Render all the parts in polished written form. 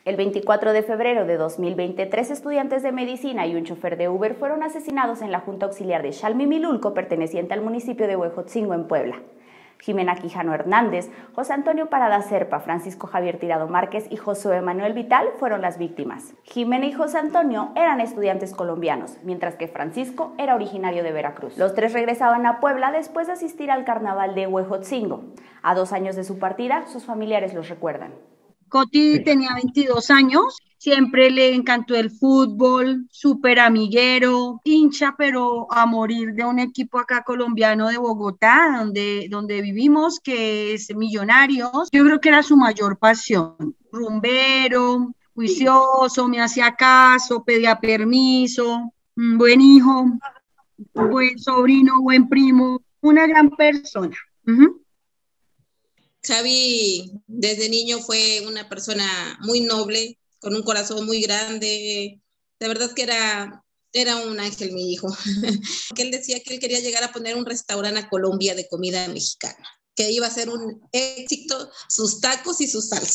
El 24 de febrero de 2020, 3 estudiantes de medicina y un chofer de Uber fueron asesinados en la Junta Auxiliar de Xalmimilulco, perteneciente al municipio de Huejotzingo, en Puebla. Jimena Quijano Hernández, José Antonio Parada Serpa, Francisco Javier Tirado Márquez y Josué Manuel Vital fueron las víctimas. Jimena y José Antonio eran estudiantes colombianos, mientras que Francisco era originario de Veracruz. Los tres regresaban a Puebla después de asistir al carnaval de Huejotzingo. A 2 años de su partida, sus familiares los recuerdan. Coti tenía 22 años, siempre le encantó el fútbol, súper amiguero, hincha, pero a morir de un equipo acá colombiano de Bogotá, donde vivimos, que es Millonarios. Yo creo que era su mayor pasión. Rumbero, juicioso, me hacía caso, pedía permiso, un buen hijo, buen sobrino, buen primo, una gran persona. Javi desde niño fue una persona muy noble, con un corazón muy grande. De verdad que era un ángel, mi hijo. Que él decía que él quería llegar a poner un restaurante a Colombia de comida mexicana, que iba a ser un éxito sus tacos y su salsa.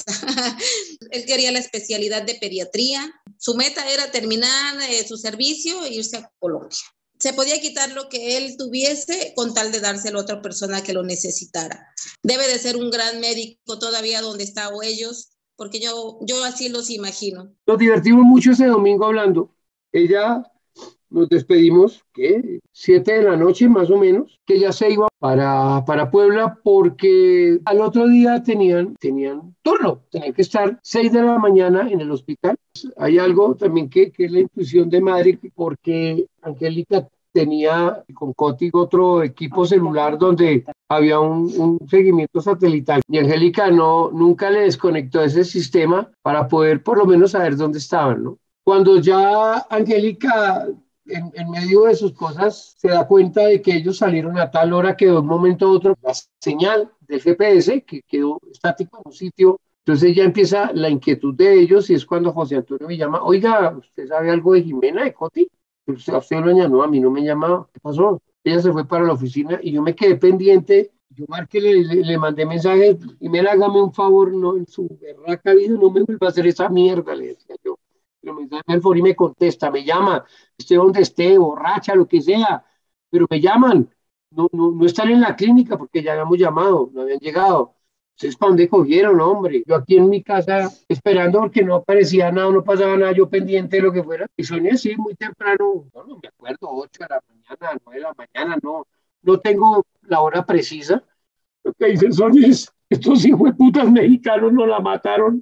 Él quería la especialidad de pediatría. Su meta era terminar su servicio e irse a Colombia. Se podía quitar lo que él tuviese con tal de dárselo a otra persona que lo necesitara. Debe de ser un gran médico todavía donde está o ellos, porque yo así los imagino. Nos divertimos mucho ese domingo hablando. Ella nos despedimos, ¿qué? 7 de la noche más o menos, que ya se iba para Puebla porque al otro día tenían turno, tenían que estar 6 de la mañana en el hospital. Hay algo también que es la intuición de madre, porque Angélica tenía con Cótigo otro equipo celular donde había un seguimiento satelital y Angélica nunca le desconectó ese sistema para poder por lo menos saber dónde estaban, ¿no? Cuando ya Angélica en medio de sus cosas se da cuenta de que ellos salieron a tal hora que de un momento a otro la señal del GPS que quedó estático en un sitio. Entonces ya empieza la inquietud de ellos y es cuando José Antonio me llama, oiga, ¿usted sabe algo de Jimena, de Coti? Usted lo añadió, a mí no me llamaba, ¿qué pasó? Ella se fue para la oficina y yo me quedé pendiente, yo marqué, le mandé mensajes, y me hágame un favor, no, en su berraca vida no me vuelva a hacer esa mierda, le decía yo. Pero me da el foro y me contesta, me llama, esté donde esté, borracha, lo que sea, pero me llaman, no están en la clínica porque ya habíamos llamado, no habían llegado. ¿Ustedes para dónde cogieron, hombre? Yo aquí en mi casa esperando porque no aparecía nada, no pasaba nada, yo pendiente de lo que fuera. Y soñé así muy temprano, no me acuerdo, 8 de la mañana, 9 de la mañana, no tengo la hora precisa. Lo que dicen son estos hijos de putas mexicanos no la mataron.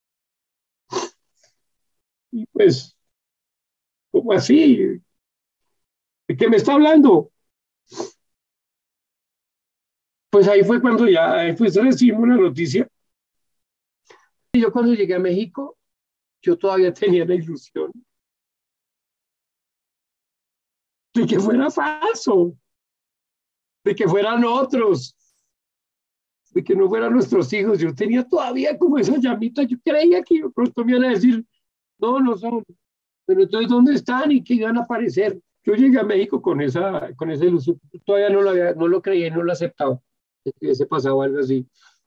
Y pues, ¿cómo así? ¿De qué me está hablando? Pues ahí fue cuando ya pues, recibimos la noticia. Y yo cuando llegué a México, yo todavía tenía la ilusión de que fuera falso, de que fueran otros, de que no fueran nuestros hijos. Yo tenía todavía como esa llamita, yo creía que pronto me iban a decir, no son, pero entonces ¿dónde están y que iban a aparecer? Yo llegué a México con esa ilusión, todavía no lo creía y no lo aceptaba, que hubiese pasado algo así.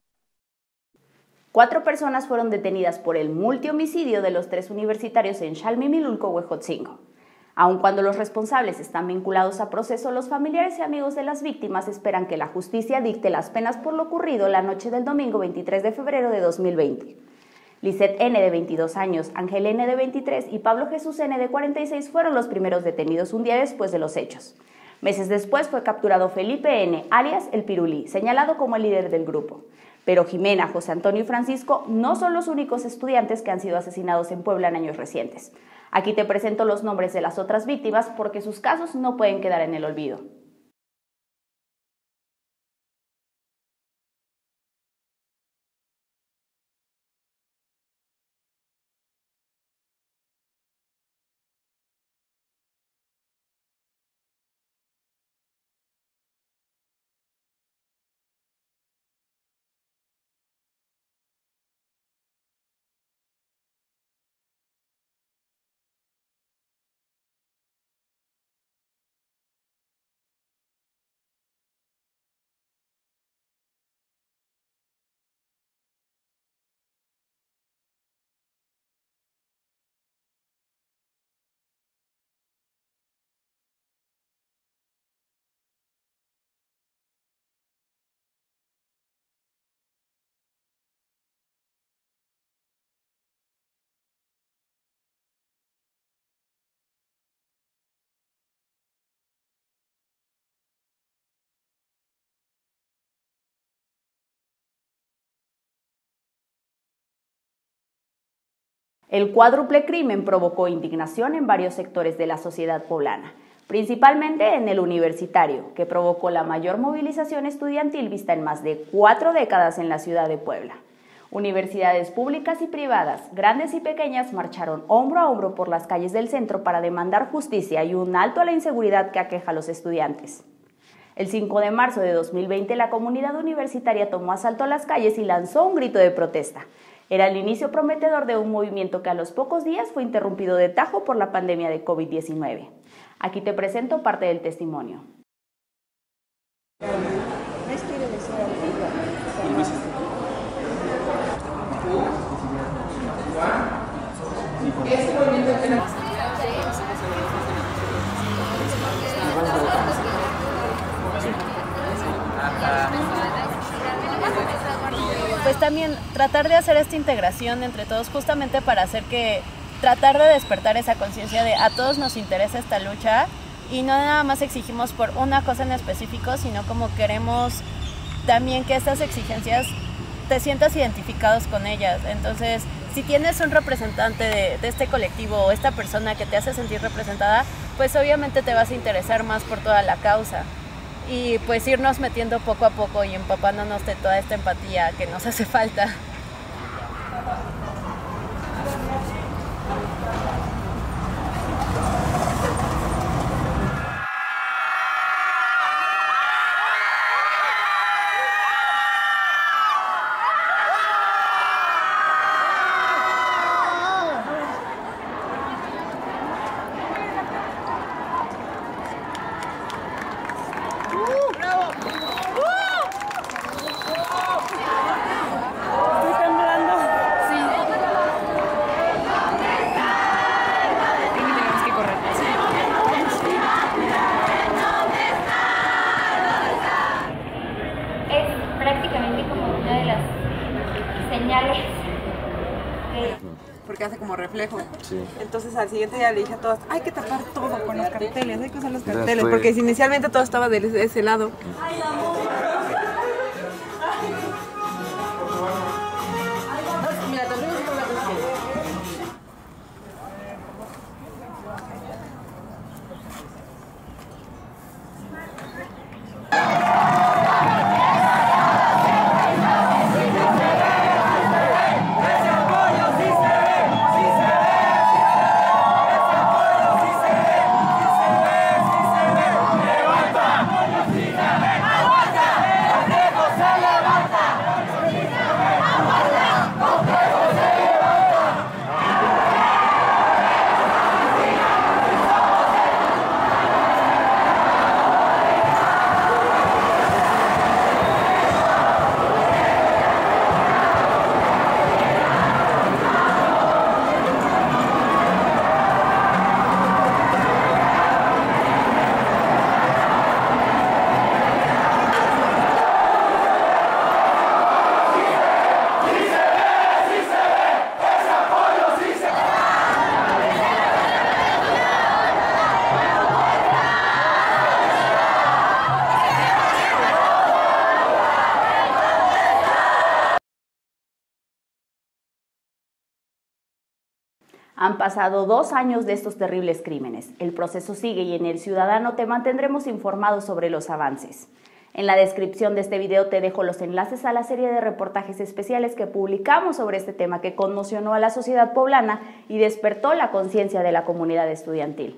4 personas fueron detenidas por el multihomicidio de los 3 universitarios en Xalmimilulco, Huejotzingo. Aun cuando los responsables están vinculados a proceso, los familiares y amigos de las víctimas esperan que la justicia dicte las penas por lo ocurrido la noche del domingo 23 de febrero de 2020. Lisette N., de 22 años, Ángel N., de 23 y Pablo Jesús N., de 46 fueron los primeros detenidos un día después de los hechos. Meses después fue capturado Felipe N., alias El Pirulí, señalado como el líder del grupo. Pero Jimena, José Antonio y Francisco no son los únicos estudiantes que han sido asesinados en Puebla en años recientes. Aquí te presento los nombres de las otras víctimas porque sus casos no pueden quedar en el olvido. El cuádruple crimen provocó indignación en varios sectores de la sociedad poblana, principalmente en el universitario, que provocó la mayor movilización estudiantil vista en más de 4 décadas en la ciudad de Puebla. Universidades públicas y privadas, grandes y pequeñas, marcharon hombro a hombro por las calles del centro para demandar justicia y un alto a la inseguridad que aqueja a los estudiantes. El 5 de marzo de 2020, la comunidad universitaria tomó asalto a las calles y lanzó un grito de protesta. Era el inicio prometedor de un movimiento que a los pocos días fue interrumpido de tajo por la pandemia de COVID-19. Aquí te presento parte del testimonio. Pues también tratar de hacer esta integración entre todos justamente para tratar de despertar esa conciencia de a todos nos interesa esta lucha y no nada más exigimos por una cosa en específico, sino como queremos también que estas exigencias te sientas identificados con ellas. Entonces, si tienes un representante de este colectivo o esta persona que te hace sentir representada, pues obviamente te vas a interesar más por toda la causa. Y pues irnos metiendo poco a poco y empapándonos de toda esta empatía que nos hace falta. Porque hace como reflejo. Sí. Entonces al siguiente día le dije a todas, hay que tapar todo con los carteles, hay que usar los carteles, porque inicialmente todo estaba de ese lado. Han pasado 2 años de estos terribles crímenes. El proceso sigue y en El Ciudadano te mantendremos informados sobre los avances. En la descripción de este video te dejo los enlaces a la serie de reportajes especiales que publicamos sobre este tema que conmocionó a la sociedad poblana y despertó la conciencia de la comunidad estudiantil.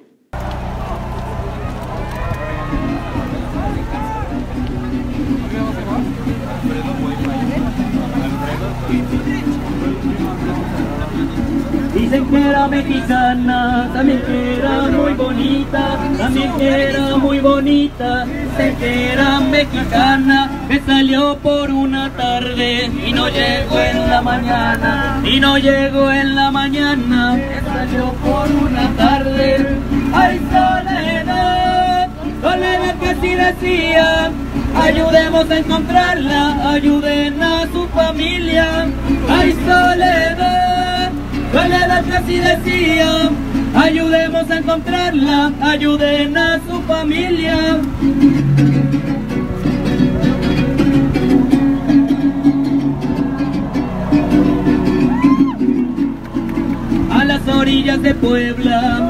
Dicen que era mexicana, también que era muy bonita, también que era muy bonita. Dicen que era mexicana, que salió por una tarde y no llegó en la mañana, y no llegó en la mañana, que salió por una tarde. ¡Ay, Soledad! Soledad que así decía, ayudemos a encontrarla, ayuden a su familia. ¡Ay, Soledad! Soledad que así decía, ayudemos a encontrarla, ayuden a su familia. orillas de Puebla.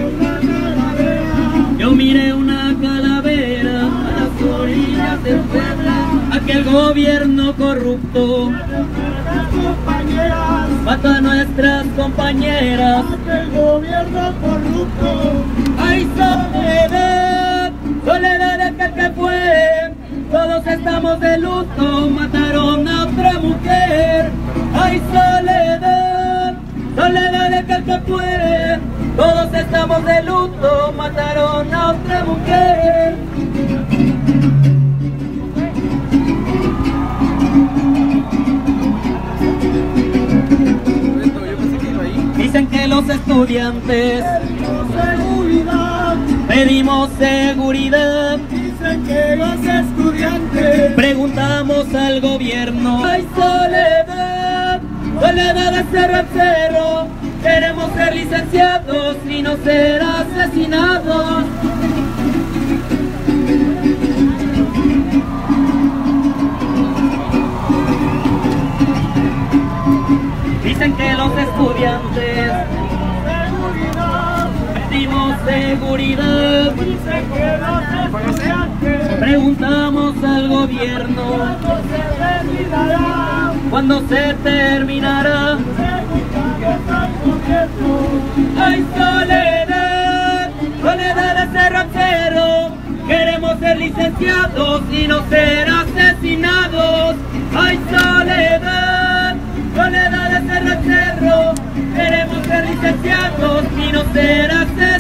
Yo miré una calavera a las orillas de Puebla. Aquel gobierno corrupto mata a nuestras compañeras. Aquel gobierno corrupto. Ay, soledad, soledad de aquel que fue. Todos estamos de luto, mataron a otra mujer. Ay, soledad, soledad de aquel que fue. Todos estamos de luto, mataron a otra mujer. Dicen que los estudiantes pedimos seguridad. Dicen que los estudiantes preguntamos al gobierno. Ay, soledad, soledad de cerro en cerro. Queremos ser licenciados y no ser asesinados. Dicen que los estudiantes pedimos seguridad. Preguntamos al gobierno ¿cuándo se terminará? Ay, soledad, soledad de cerro a cerro. Queremos ser licenciados y no ser asesinados. Ay, soledad, soledad de cerro a cerro. Queremos ser licenciados y no ser asesinados.